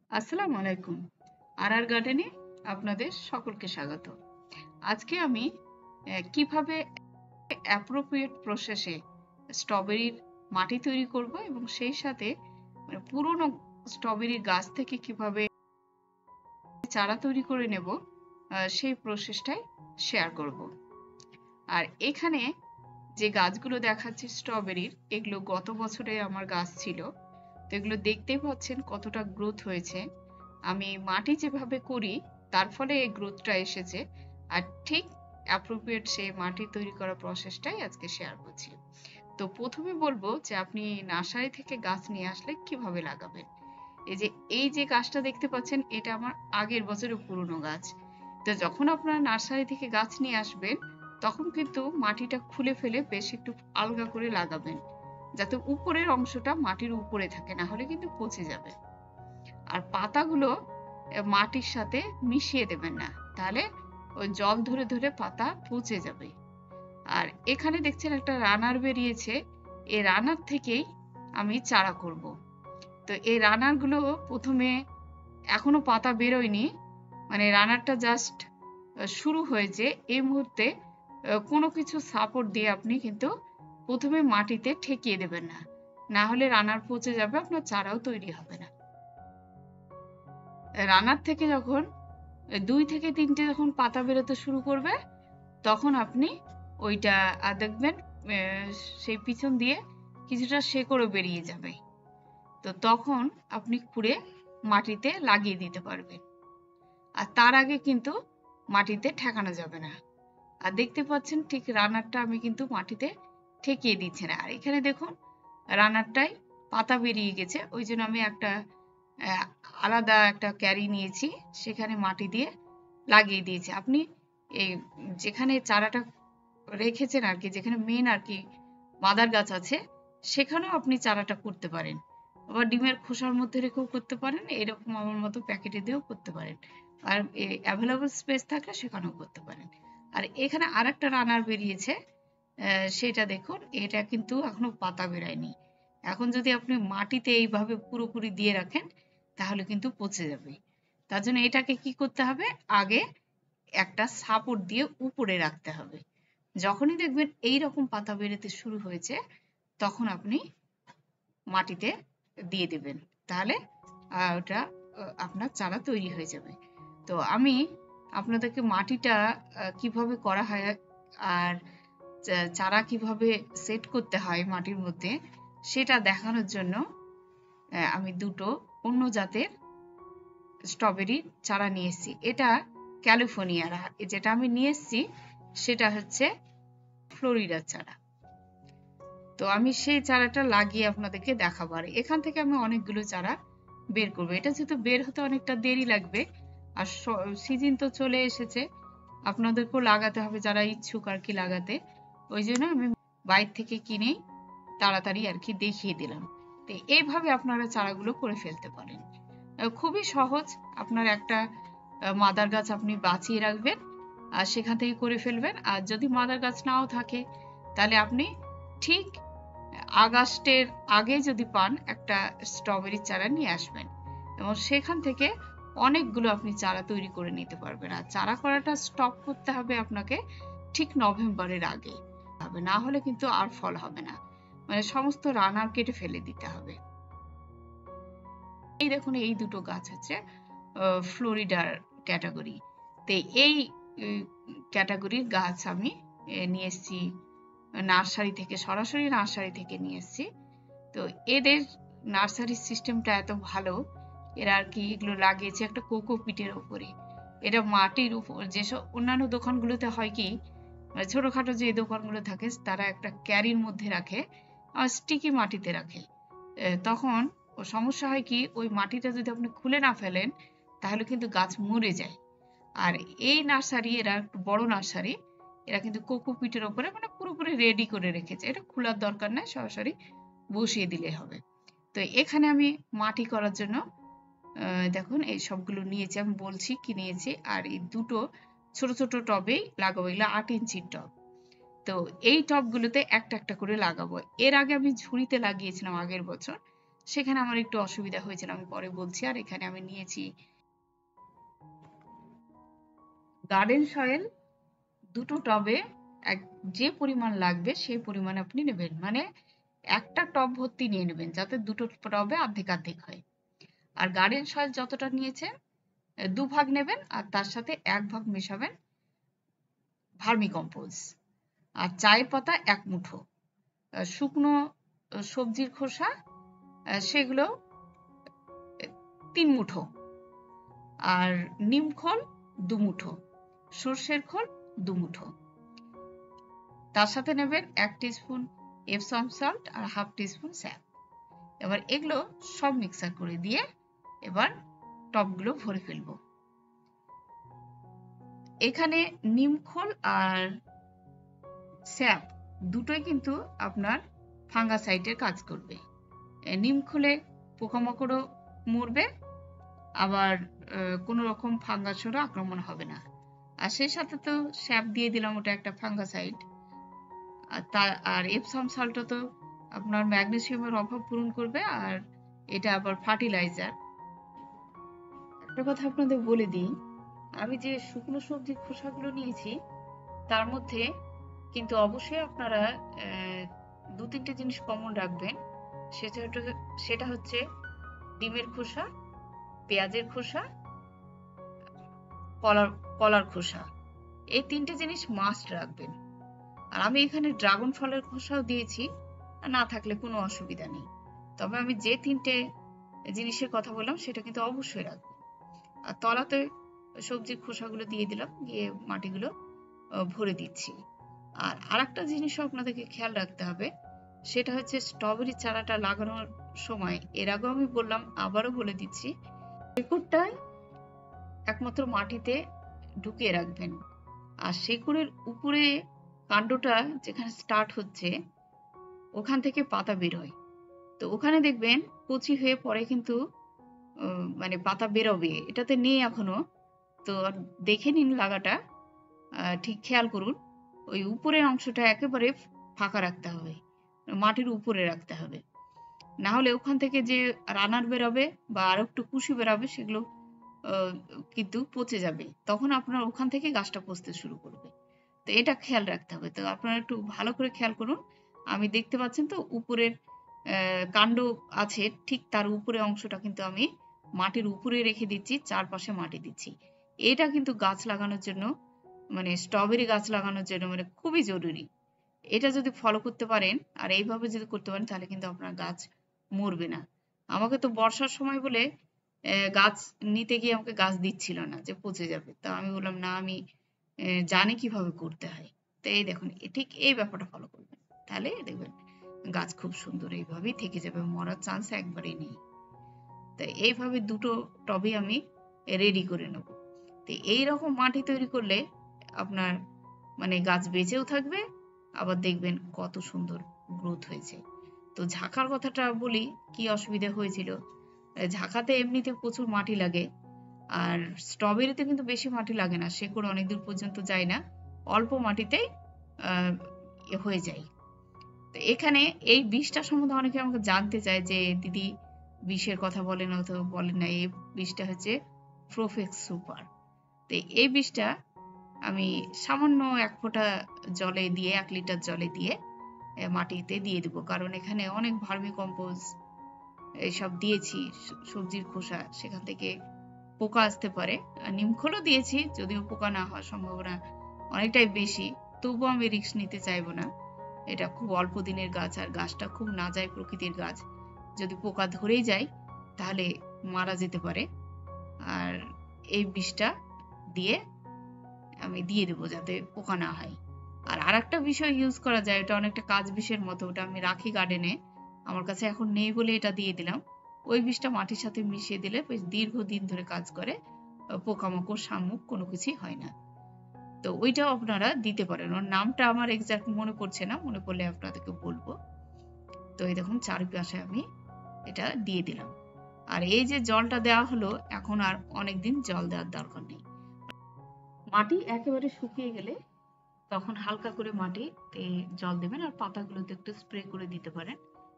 আসসালামু আলাইকুম। আর গার্ডেনে আপনাদের সকলকে স্বাগত। আজকে আমি কিভাবে অ্যাপ্রোপ্রিয়েট প্রসেসে স্ট্রবেরির মাটি তৈরি করব এবং সেই সাথে পুরনো স্ট্রবেরির গাছ থেকে কিভাবে চারা তৈরি করে নেব সেই প্রসেসটাই শেয়ার করব। আর এখানে যে গাছগুলো দেখাচ্ছি স্ট্রবেরির, এগুলো গত বছরে আমার গাছ ছিল। তো এগুলো দেখতেই পাচ্ছেন কতটা গ্রোথ হয়েছে। আমি মাটি যেভাবে করি তার ফলে এই গ্রোথটা এসেছে। আর ঠিক অ্যাপ্রোপ্রিয়েট সেই মাটি তৈরি করা প্রসেসটাই আজকে শেয়ার করছি। তো প্রথমে বলবো যে আপনি নার্সারি থেকে গাছ নিয়ে আসলে কিভাবে লাগাবেন। এই যে গাছটা দেখতে পাচ্ছেন, এটা আমার আগের বছরের পুরনো গাছ। তো যখন আপনারা নার্সারি থেকে গাছ নিয়ে আসবেন, তখন কিন্তু মাটিটা খুলে ফেলে বেশ একটু আলগা করে লাগাবেন, যাতে উপরের অংশটা মাটির উপরে থাকে, না হলে কিন্তু পচে যাবে। আর পাতাগুলো মাটির সাথে মিশিয়ে দেবেন না, তাহলে ওই জল ধরে ধরে পাতা পচে যাবে। আর এখানে দেখছেন একটা রানার বেরিয়েছে, এই রানার থেকেই আমি চারা করব। তো এই রানারগুলো প্রথমে এখনো পাতা বেরোয়নি, মানে রানারটা জাস্ট শুরু হয়েছে। এই মুহূর্তে কোনো কিছু সাপোর্ট দিয়ে আপনি কিন্তু প্রথমে মাটিতে ঠেকিয়ে দেবেন না, না হলে রানার পচে যাবে, আপনার চারাও তৈরি হবে না। রানার থেকে যখন 2 থেকে 3টে যখন পাতা বেরোতে শুরু করবে, তখন আপনি ওইটা দেখবেন সেই পিছন দিয়ে কিছুটা শেকড়ও বেরিয়ে যাবে। তো তখন আপনি খুঁড়ে মাটিতে লাগিয়ে দিতে পারবেন। আর তার আগে কিন্তু মাটিতে ঠেকানো যাবে না। আর দেখতে পাচ্ছেন ঠিক রানারটা আমি কিন্তু মাটিতে ঠেকিয়ে দিচ্ছি না। আর এখানে দেখুন রানারটায় পাতা বেরিয়ে গেছে, ওই জন্য আমি একটা আলাদা একটা ক্যারি নিয়েছি, সেখানে মাটি দিয়ে লাগিয়ে দিয়েছি। আপনি এই যেখানে চারাটা রেখেছেন আর কি, যেখানে মেন আর কি মাদার গাছ আছে, সেখানেও আপনি চারাটা করতে পারেন। আবার ডিমের খোসার মধ্যে রেখেও করতে পারেন, এরকম আমার মতো প্যাকেটে দিয়েও করতে পারেন। আর অ্যাভেলেবল স্পেস থাকলে সেখানেও করতে পারেন। আর এখানে আরেকটা রানার বেরিয়েছে, সেটা দেখুন, এটা কিন্তু এখনো পাতা বেরায়নি। এখন যদি আপনি মাটিতে এইভাবে পুরোপুরি দিয়ে রাখেন, তাহলে কিন্তু পচে যাবে। তার জন্য এটাকে কি করতে হবে, আগে একটা সাপোর্ট দিয়ে উপরে রাখতে হবে। যখনই দেখবেন এই রকম পাতা বেরোতে শুরু হয়েছে, তখন আপনি মাটিতে দিয়ে দেবেন, তাহলে ওটা আপনার চারা তৈরি হয়ে যাবে। তো আমি আপনাদেরকে মাটিটা কিভাবে করা হয় আর চারা কিভাবে সেট করতে হয় মাটির মধ্যে, সেটা দেখানোর জন্য আমি দুটো অন্য জাতের স্ট্রবেরি চারা নিয়ে এসেছি। এটা ক্যালিফোর্নিয়ার, যেটা আমি নিয়ে এসেছি সেটা হচ্ছে ফ্লোরিডার চারা। তো আমি সেই চারাটা লাগিয়ে আপনাদেরকে দেখাবো। আর এখান থেকে আমি অনেকগুলো চারা বের করবো। এটা যেহেতু বের হতে অনেকটা দেরি লাগবে, আর সিজন তো চলে এসেছে, আপনাদেরকেও লাগাতে হবে যারা ইচ্ছুক আর কি লাগাতে। ওই জন্য আমি বাইরে থেকে কিনে তাড়াতাড়ি আর কি দেখিয়ে দিলাম। তো এইভাবে আপনারা চারাগুলো করে ফেলতে পারেন। খুবই সহজ। আপনার একটা মাদার গাছ আপনি বাঁচিয়ে রাখবেন আর সেখান থেকে করে ফেলবেন। আর যদি মাদার গাছ নাও থাকে, তাহলে আপনি ঠিক আগস্টের আগে যদি পান, একটা স্ট্রবেরি চারা নিয়ে আসবেন এবং সেখান থেকে অনেকগুলো আপনি চারা তৈরি করে নিতে পারবেন। আর চারা করাটা স্টপ করতে হবে আপনাকে ঠিক নভেম্বরের আগে, না হলে কিন্তু আর ফল হবে না, মানে সমস্ত রানার কেটে ফেলে দিতে হবে। এই দেখুন, এই দুটো গাছ হচ্ছে ফ্লোরিডার ক্যাটাগরি। তো এই ক্যাটাগরির গাছ আমি নিয়ে এসেছি নার্সারি থেকে, সরাসরি নার্সারি থেকে নিয়ে এসেছি। তো এদের নার্সারির সিস্টেমটা এত ভালো, এরা আর কি এগুলো লাগিয়েছে একটা কোকোপিটের উপরে। এটা মাটির উপর, যেসব অন্যান্য দোকানগুলোতে হয় কি, ছোটখাটো যে দোকানগুলো থাকে তারা একটা ক্যারির মধ্যে রাখে আর স্টিকি মাটিতে রাখে। তখন ও সমস্যা হয় কি, ওই মাটিটা যদি আপনি খুলে না ফেলেন, তাহলে কিন্তু গাছ মরে যায়। আর এই নার্সারি, এরা একটু বড় নার্সারি, এরা কিন্তু কোকোপিটের উপরে মানে পুরোপুরি রেডি করে রেখেছে, এটা খোলার দরকার নেই, সরাসরি বসিয়ে দিলে হবে। তো এখানে আমি মাটি করার জন্য দেখুন এই সবগুলো নিয়েছি, আমি বলছি কি নিয়েছি। আর এই দুটো ছোট ছোট টবেই লাগাবো, এগুলো 8 ইঞ্চির টব। তো এই টবগুলোতে একটা একটা করে লাগাবো। এর আগে আমি ঝুড়িতে লাগিয়েছিলাম আগের বছর, সেখানে আমার একটু অসুবিধা হয়েছিল, আমি পরে বলছি। আর এখানে আমি নিয়েছি গার্ডেন সয়েল, দুটো টবে যে পরিমাণ লাগবে সেই পরিমাণ আপনি নেবেন, মানে একটা টব ভর্তি নিয়ে নেবেন যাতে দুটো টবে অর্ধেক অর্ধেক হয়। আর গার্ডেন সয়েল যতটা নিয়েছেন 2 ভাগ নেবেন, আর তার সাথে 1 ভাগ মেশাবেন ভার্মিকম্পোস্ট। আর চায়ের পাতা 1 মুঠো, শুকনো সবজির খোসা সেগুলো 3 মুঠো, আর নিম খোল 2 মুঠো, সর্ষের খোল 2 মুঠো। তার সাথে নেবেন 1 টিস্পুন এপসম সল্ট আর হাফ টিস্পুন স্যাপ। এবার এগুলো সব মিক্সার করে দিয়ে এবার টবগুলো ভরে ফেলবো। এখানে নিম খোল আর স্যাপ দুটোই কিন্তু আপনার ফাঙ্গাসাইডের কাজ করবে। নিম খোলে পোকামাকড়ও মরবে, আবার কোনো রকম ফাঙ্গাসেরও আক্রমণ হবে না। আর সেই সাথে তো স্যাপ দিয়ে দিলাম, ওটা একটা ফাঙ্গাসাইড। আর এপসম সল্টও তো আপনার ম্যাগনেসিয়ামের অভাব পূরণ করবে, আর এটা আবার ফার্টিলাইজার। একটা কথা আপনাদের বলে দিই, আমি যে শুকনো সবজির খোসাগুলো নিয়েছি তার মধ্যে কিন্তু অবশ্যই আপনারা 2-3টে জিনিস কমন রাখবেন। সেটা হচ্ছে ডিমের খোসা, পেঁয়াজের খোসা, কলার খোসা। এই 3টে জিনিস মাস্ট রাখবেন। আর আমি এখানে ড্রাগন ফলের খোসাও দিয়েছি, না থাকলে কোনো অসুবিধা নেই। তবে আমি যে 3টে জিনিসের কথা বললাম সেটা কিন্তু অবশ্যই রাখবেন। আর তলাতে সবজির খোসাগুলো দিয়ে দিলাম, দিয়ে মাটিগুলো ভরে দিচ্ছি। আর আরেকটা জিনিসও আপনাদেরকে খেয়াল রাখতে হবে, সেটা হচ্ছে স্ট্রবেরি চারাটা লাগানোর সময়, এর আগেও আমি বললাম, আবারও বলে দিচ্ছি, শেকড়টাই একমাত্র মাটিতে ঢুকিয়ে রাখবেন। আর শেকড়ের উপরে কাণ্ডটা যেখানে স্টার্ট হচ্ছে ওখান থেকে পাতা বের হয়, তো ওখানে দেখবেন কচি হয়ে পরে কিন্তু মানে পাতা বেরোবে, এটাতে নেই এখনো। তো দেখে নিন লাগাটা, ঠিক খেয়াল করুন, ওই উপরের অংশটা একেবারে ফাঁকা রাখতে হবে, মাটির উপরে রাখতে হবে, না হলে ওখান থেকে যে রানার বেরোবে বা আরো একটু কুশি বেরোবে সেগুলো কিন্তু পচে যাবে, তখন আপনার ওখান থেকে গাছটা পচতে শুরু করবে। তো এটা খেয়াল রাখতে হবে। তো আপনারা একটু ভালো করে খেয়াল করুন। আমি দেখতে পাচ্ছেন তো উপরের কাণ্ড আছে, ঠিক তার উপরে অংশটা কিন্তু আমি মাটির উপরে রেখে দিচ্ছি, চারপাশে মাটি দিচ্ছি। এটা কিন্তু গাছ লাগানোর জন্য, মানে স্ট্রবেরি গাছ লাগানোর জন্য মানে খুবই জরুরি। এটা যদি ফলো করতে পারেন আর এইভাবে যদি করতে পারেন তাহলে কিন্তু আপনার গাছ মরবে না। আমাকে তো বর্ষার সময় বলে গাছ নিতে গিয়ে আমাকে গাছ দিচ্ছিল না, যে পচে যাবে। তো আমি বললাম না, আমি জানি কিভাবে করতে হয়। তো এই দেখুন, ঠিক এই ব্যাপারটা ফলো করবেন, তাহলে দেখবেন গাছ খুব সুন্দর এইভাবেই থেকে যাবে, মরার চান্স একবারেই নেই। তো এইভাবে দুটো টবে আমি রেডি করে নেব। তো এইরকম মাটি তৈরি করলে আপনার মানে গাছ বেঁচেও থাকবে, আবার দেখবেন কত সুন্দর গ্রোথ হয়েছে। তো ঝাঁকার কথাটা বলি, কি অসুবিধা হয়েছিল। ঝাঁকাতে এমনিতে প্রচুর মাটি লাগে, আর স্ট্রবেরিতে কিন্তু বেশি মাটি লাগে না, শেকড় অনেক দূর পর্যন্ত যায় না, অল্প মাটিতেই হয়ে যায়। তো এখানে এই বীজটা সম্বন্ধে অনেকে আমাকে জানতে চায় যে দিদি বিষের কথা বলেন অথবা বলেন না। এই বীজটা হচ্ছে প্রোফেক্স সুপার। তো এই বীজটা আমি সামান্য 1 ফোঁটা জলে দিয়ে, 1 লিটার জলে দিয়ে মাটিতে দিয়ে দেবো, কারণ এখানে অনেক ভার্মিকম্পোস্ট এইসব দিয়েছি, সবজির খোসা, সেখান থেকে পোকা আসতে পারে। আর নিমখোলও দিয়েছি, যদিও পোকা না হওয়ার সম্ভাবনা অনেকটাই বেশি, তবুও আমি রিস্ক নিতে চাইবো না। এটা খুব অল্প দিনের গাছ, আর গাছটা খুব নাজায় প্রকৃতির গাছ, যদি পোকা ধরেই যায় তাহলে মারা যেতে পারে। আর এই বিষটা দিয়ে আমি দিয়ে দেবো যাতে পোকা না হয়। আর আরেকটা বিষয় ইউজ করা যায়, এটা অনেকটা কাজ বিষের মতো, ওটা আমি রাখি গার্ডেনে, আমার কাছে এখন নেই বলে এটা দিয়ে দিলাম। ওই বিষটা মাটির সাথে মিশিয়ে দিলে বেশ দীর্ঘদিন ধরে কাজ করে, পোকামাকড়, শামুক কোনো কিছুই হয় না। তো ওইটাও আপনারা দিতে পারেন, ওর নামটা আমার এক্সাক্ট মনে পড়ছে না, মনে পড়লে আপনাদেরকে বলবো। তো এই দেখুন চারিপাশে আমি এটা দিয়ে দিলাম। আর এই যে জলটা দেওয়া হলো, এখন আর অনেকদিন জল দেওয়ার দরকার নেই। মাটি একেবারে শুকিয়ে গেলে তখন হালকা করে মাটিতে জল দেবেন, আর পাতাগুলোতে একটু স্প্রে করে দিতে পারেন,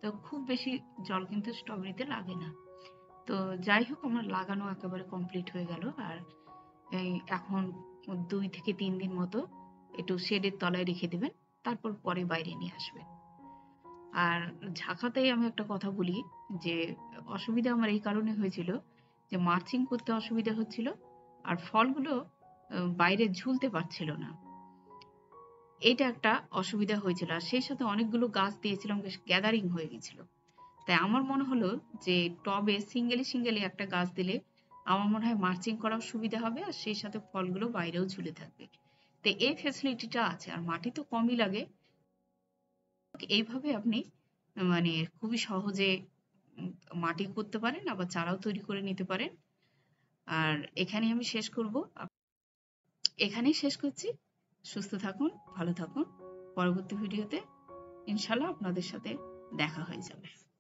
তো খুব বেশি জল কিন্তু স্ট্রবেরিতে লাগে না। তো যাই হোক, আমার লাগানো একেবারে কমপ্লিট হয়ে গেল। আর এই এখন 2 থেকে 3 দিন মতো একটু শেডের তলায় রেখে দেবেন, তারপর পরে বাইরে নিয়ে আসবেন। আর ঝাঁকাতেই আমি একটা কথা বলি, যে অসুবিধা আমার এই কারণে হয়েছিল যে মার্চিং করতে অসুবিধা হচ্ছিল, আর ফলগুলো বাইরে ঝুলতে পারছিল না। এটা একটা অসুবিধা হয়েছিল, আর সেই সাথে অনেকগুলো গাছ দিয়েছিলাম, বেশ গ্যাদারিং হয়ে গেছিল। তাই আমার মনে হলো যে টবে সিঙ্গেলি একটা গাছ দিলে আমার মনে হয় মার্চিং করাও সুবিধা হবে, আর সেই সাথে ফলগুলো বাইরেও ঝুলে থাকবে। তো এই ফ্যাসিলিটিটা আছে, আর মাটি তো কমই লাগে। এইভাবে আপনি মানে খুবই সহজে মাটি করতে পারেন, আবার চারাও তৈরি করে নিতে পারেন। আর এখানেই আমি শেষ করব, এখানেই শেষ করছি। সুস্থ থাকুন, ভালো থাকুন। পরবর্তী ভিডিওতে ইনশাল্লাহ আপনাদের সাথে দেখা হয়ে যাবে।